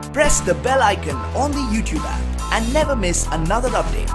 Press the bell icon on the YouTube app and never miss another update.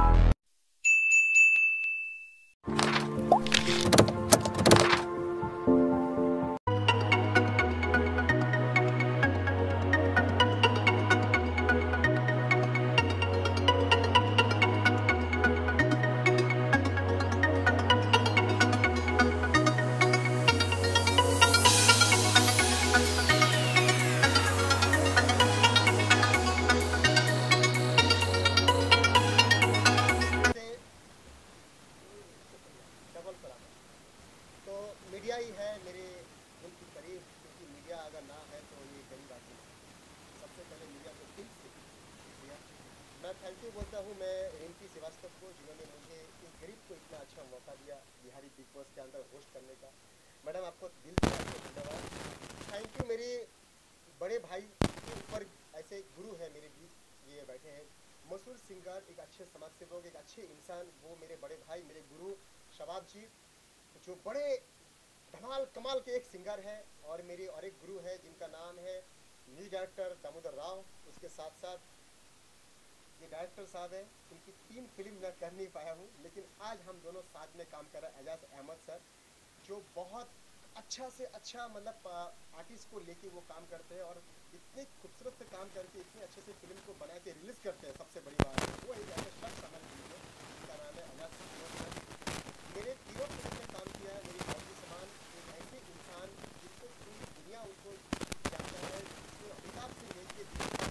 Media ही है मेरे दिल की करीब, क्योंकि मीडिया अगर ना है तो ये गरीब आदमी सबसे पहले मीडिया को दिल से दिया। मैं थैंक यू बोलता हूँ मैं रिंकी श्रीवास्तव को, जिन्होंने मुझे इस गरीब को इतना अच्छा मौका दिया बिहारी बिग बॉस के अंदर होस्ट करने का। मैडम आपको दिल से धन्यवाद, थैंक यू। मेरे बड़े भाई के ऊपर ऐसे गुरु है मेरे बीच ये बैठे हैं, मशहूर सिंगर, एक अच्छे समाज सेवक, एक अच्छे इंसान, वो मेरे बड़े भाई मेरे गुरु शबाब जी, जो बड़े धमाल कमाल के एक सिंगर है। और मेरे और एक गुरु है जिनका नाम है म्यूजिक डायरेक्टर दामोदर राव। उसके साथ साथ ये डायरेक्टर साहब है, उनकी 3 फिल्म मैं कर नहीं पाया हूँ, लेकिन आज हम दोनों साथ में काम कर रहे हैं। एजाज अहमद सर, जो बहुत अच्छा से अच्छा मतलब आर्टिस्ट को लेके वो काम करते हैं और इतने खूबसूरत से काम करके इतने अच्छे से फिल्म को बना के रिलीज करते हैं। सबसे बड़ी बात है वो एक ऐसे शख्स समझ लीजिए, जिनका नाम है एजाज अहमद सर। मेरे 3 फिल्म में काम किया है, मेरी फौजी समान, एक ऐसे इंसान जिसको पूरी दुनिया उनको जानता है, जिसको अमिताभ से लेके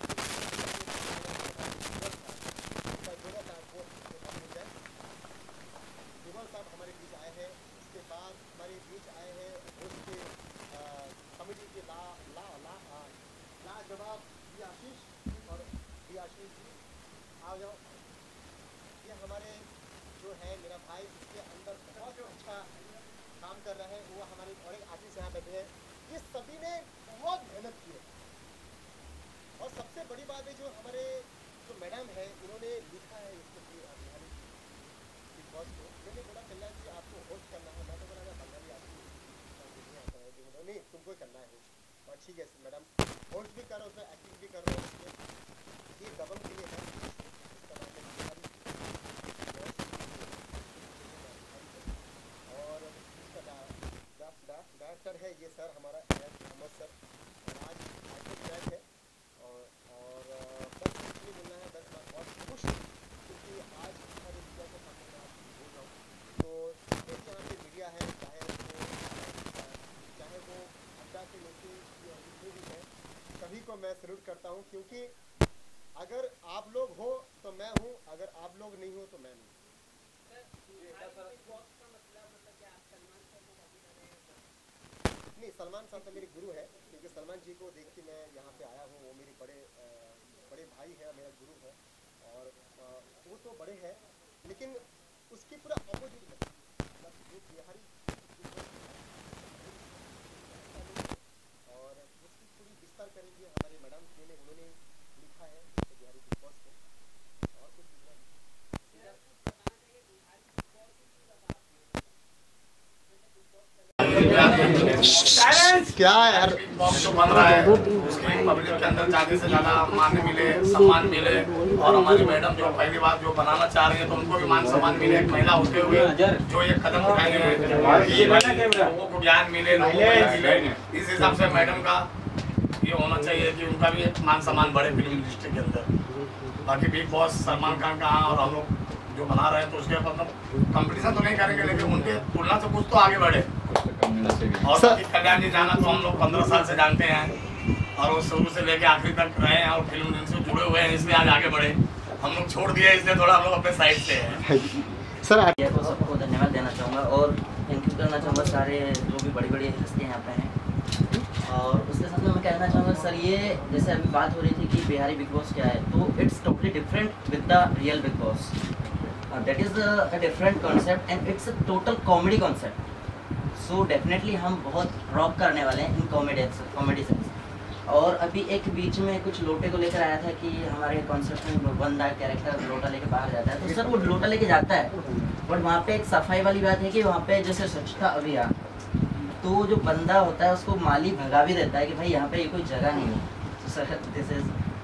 जुगल साहब हमारे बीच आए हैं। उसके बाद हमारे बीच आए हैं उसके कमेटी के लाजवाब बी आशीष और बी आशीष जी, आ जाओ। ये हमारे जो है मेरा भाई, इसके अंदर बहुत अच्छा काम कर रहा है, वो हमारे और एक आर्टिस्ट यहाँ बैठे हैं। ये सभी ने बहुत मेहनत की है। और सबसे बड़ी बात है जो हमारे जो मैडम है, इन्होंने लिखा है इसको बिहारी बिग बॉस को। मैंने बोला कल्याण जी आपको होस्ट करना है, मैं तो बोला मैं बंगाली आदमी नहीं आता है, नहीं तुमको करना है होस्ट। और ठीक है मैडम, होस्ट भी करो, उसमें एक्टिंग भी कर रहे हो। ये दबंग के लिए है, इसका नाम है बिहारी और इसका डायरेक्टर है ये सर हमारा अहमद सर। आज ट्रैक है और बस इसलिए बोलना है, बस मैं बहुत खुश हूँ क्योंकि आज हमारे मीडिया के सामने मैं आपको बोल रहा हूँ। तो मेरी यहाँ पे मीडिया है, चाहे वो अड्डा के नीचे जितने भी हैं, सभी को मैं सैल्यूट करता हूँ, क्योंकि अगर आप लोग हो तो मैं हूँ, अगर आप लोग नहीं हो तो मैं नहीं। नहीं, सलमान साहब तो मेरे गुरु है, क्योंकि सलमान जी को देख के मैं यहाँ पे आया हूँ। वो मेरे बड़े भाई है, मेरा गुरु है। और वो तो बड़े हैं, लेकिन उसकी पूरा अपोजिट है, मतलब जो बिहारी और उसकी पूरी विस्तार करेंगे हमारे मैडम जी ने, उन्होंने लिखा है तो बिहारी बिग बॉस को। और कुछ क्या यार जो बन रहा है उसके पब्लिक के अंदर ज़्यादा से ज़्यादा मान मिले, सम्मान मिले। और हमारी मैडम जो पहली बार जो बनाना चाह रही है तो उनको भी मान सम्मान मिले। एक महिला होते हुए जो ये कदम उठाए हैं, लोगों को ज्ञान मिले, लोगों को मिले। इस हिसाब से मैडम का ये होना चाहिए कि उनका भी एक मान सम्मान बढ़े फिल्म इंडस्ट्री के अंदर। बाकी बिग बॉस सलमान खान का और हम लोग जो बना रहे हैं तो उसके मतलब कंपटीशन तो नहीं करेंगे, लेकिन उनके तुलना से कुछ तो आगे बढ़े। और कल्याण जी जाना तो हम लोग 15 साल से जानते हैं और वो शुरू से लेके आखिरी तक रहे हैं और फिल्म से जुड़े हुए हैं, इसलिए आज आगे बढ़े। हम लोग छोड़ दिए इसलिए थोड़ा हम लोग अपने साइड से हैं। सर आपको सबको धन्यवाद देना चाहूँगा और थैंक यू करना चाहूँगा सारे जो भी बड़ी बड़ी हस्तियाँ यहाँ पे हैं। और उसके साथ में मैं कहना चाहूँगा सर, ये जैसे अभी बात हो रही थी कि बिहारी बिग बॉस क्या है, तो it's totally different with the real Bigg Boss. That is a different concept and it's a total comedy concept. So definitely हम बहुत रॉक करने वाले हैं इन कॉमेडी सेंस। और अभी एक बीच में कुछ लोटे को लेकर आया था कि हमारे कॉन्सेप्ट में बंदा कैरेक्टर लोटा लेके बाहर जाता है, तो सर वो लोटा लेके जाता है, बट वहाँ पे एक सफाई वाली बात है कि वहाँ पे जैसे स्वच्छता अभियान, तो जो बंदा होता है उसको माली भगा भी देता है कि भाई यहाँ पे ये कोई जगह नहीं है। तो सर दिस इज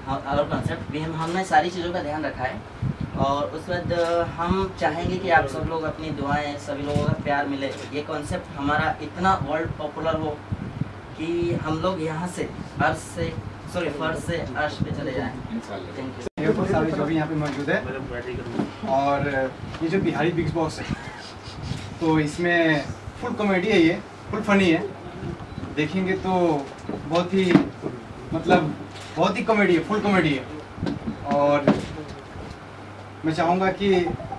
और कॉन्सेप्ट भी हमने सारी चीज़ों का ध्यान रखा है। और उसके बाद हम चाहेंगे कि आप सब लोग अपनी दुआएं, सभी लोगों का प्यार मिले, ये कॉन्सेप्ट हमारा इतना वर्ल्ड पॉपुलर हो कि हम लोग यहाँ से फर्श से अर्श पे चले जाएं। Thank you. तो सारे जो भी यहाँ पे मौजूद है, और ये जो बिहारी बिग बॉस है तो इसमें फुल कॉमेडी है, ये फुल फनी है, देखेंगे तो बहुत ही मतलब बहुत ही कॉमेडी है, फुल कॉमेडी है। और मैं चाहूँगा कि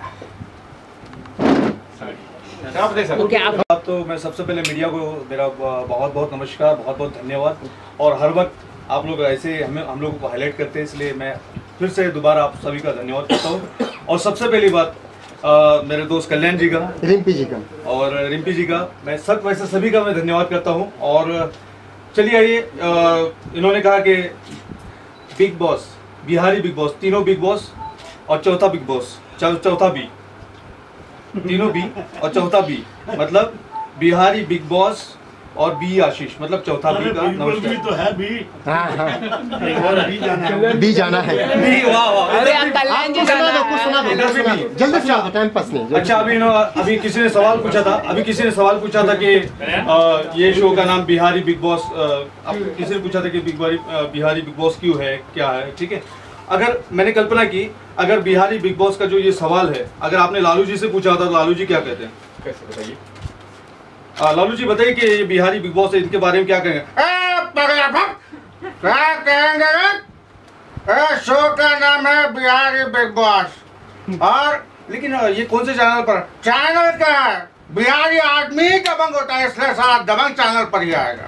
तो मैं सबसे पहले मीडिया को मेरा बहुत बहुत नमस्कार, बहुत बहुत धन्यवाद। और हर वक्त आप लोग ऐसे हम लोगों को हाईलाइट करते हैं, इसलिए मैं फिर से दोबारा आप सभी का धन्यवाद करता हूँ। और सबसे पहली बात मेरे दोस्त कल्याण जी का, रिम्पी जी का और रिम्पी जी का, मैं वैसे सभी का मैं धन्यवाद करता हूँ। और चलिए आइए, इन्होंने कहा कि Bigg Boss, Bihari Bigg Boss, तीनों बिग बॉस और चौथा बिग बॉस, चौथा बी, तीनों बी और चौथा बी, मतलब बिहारी बिग बॉस और बी आशीष, मतलब चौथा बी का नमस्कार। तो है बी, बी जाना है। बी, वाह वाह, जल्दी से टाइम पास नहीं। अच्छा, अभी किसी ने सवाल पूछा था कि ये शो का नाम बिहारी बिग बॉस, अब किसी ने पूछा था कि बिहारी बिग बॉस क्यों है, क्या है, ठीक है। अगर मैंने कल्पना की, अगर बिहारी बिग बॉस का जो ये सवाल है, अगर आपने लालू जी से पूछा था तो लालू जी क्या कहते हैं, कैसे बताइए? लालू जी बताइए कि ये बिहारी बिग बॉस है, इनके बारे में क्या कहेंगे? क्या कहेंगे? शो का नाम है बिहारी बिग बॉस, और लेकिन ये कौन से चैनल पर? चैनल का है बिहारी आदमी दबंग होता है, इसलिए सारा दबंग चैनल पर ही आएगा।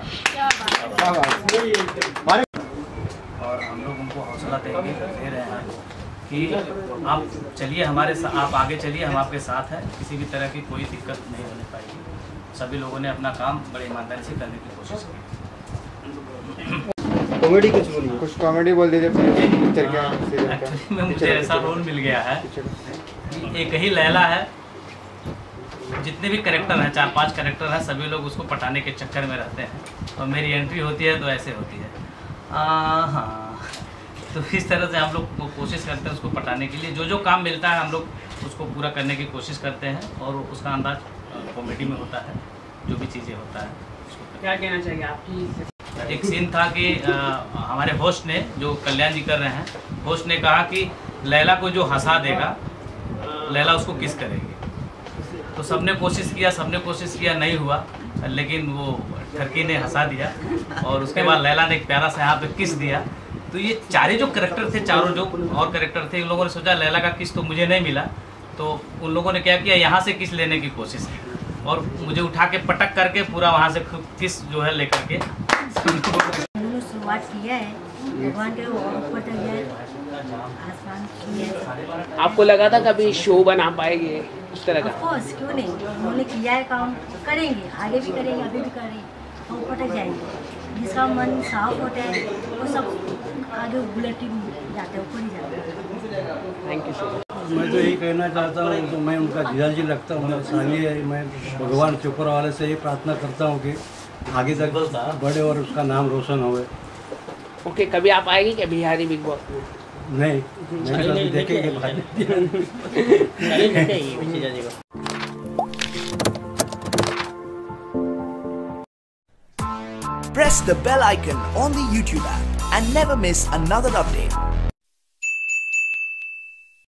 और हम लोग उनको हौसला दे रहे हैं कि आप चलिए हमारे साथ, आप आगे चलिए, हम आपके साथ हैं, किसी भी तरह की कोई दिक्कत नहीं होने पाएगी। सभी लोगों ने अपना काम बड़े ईमानदारी से करने की कोशिश की। कॉमेडी कुछ कॉमेडी बोल दीजिए। एक्चुअली में मुझे ऐसा रोल मिल गया है कि एक ही लैला है, जितने भी कैरेक्टर हैं, 4-5 कैरेक्टर हैं, सभी लोग उसको पटाने के चक्कर में रहते हैं, और मेरी एंट्री होती है तो ऐसे होती है। हाँ, तो इस तरह से हम लोग कोशिश करते हैं उसको पटाने के लिए। जो काम मिलता है हम लोग उसको पूरा करने की कोशिश करते हैं, और उसका अंदाज कॉमेडी में होता है, जो भी चीज़ें होता है उसको। क्या कहना चाहिए आपकी? एक सीन था कि हमारे होस्ट ने, जो कल्याण जी कर रहे हैं, होस्ट ने कहा कि लैला को जो हंसा देगा, लैला उसको किस करेगी। तो सबने कोशिश किया, नहीं हुआ, लेकिन वो ठरकी ने हंसा दिया, और उसके बाद लैला ने एक प्यारा सा यहाँ पे किस दिया। तो ये चारे जो करेक्टर थे, चारों जो और करेक्टर थे, इन लोगों ने सोचा लैला का किस तो मुझे नहीं मिला, तो उन लोगों ने क्या किया, यहाँ से किस लेने की कोशिश की, और मुझे उठा के पटक करके पूरा वहाँ से किस जो है लेकर के शुरुआत किया है। भगवान के ऊपर तक जाए, आसमान किया। आपको लगा था कभी शो बना पाएंगे उस तरह का? ऑफ कोर्स, क्यों नहीं, उन्होंने किया है काम, करेंगे, आगे भी करेंगे, अभी भी करेंगे, हम ऊपर तक जाएंगे। जिसका मन साफ होता है वो सब आगे बुलेट जाते हैं, ऊपर ही जाते हैं। Thank you so much. मैं तो यही कहना चाहता हूँ, तो मैं उनका दिल रखता हूँ, सानिया, मैं भगवान के ऊपर वाले से ये प्रार्थना करता हूँ कि आगे तक बढ़े और उसका नाम रोशन होवे। ओके, कभी आप आएंगे क्या बिहारी बिग बॉस में? नहीं, मैं देखेंगे Press the bell icon on the YouTube app and never miss another update.